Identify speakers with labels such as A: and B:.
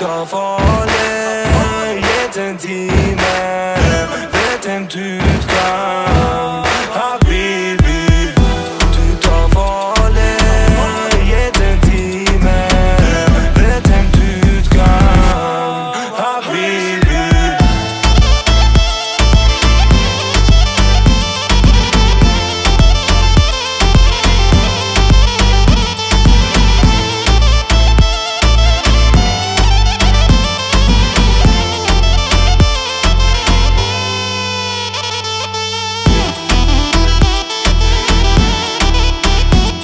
A: så farlig. Gitt en time, vet en du skal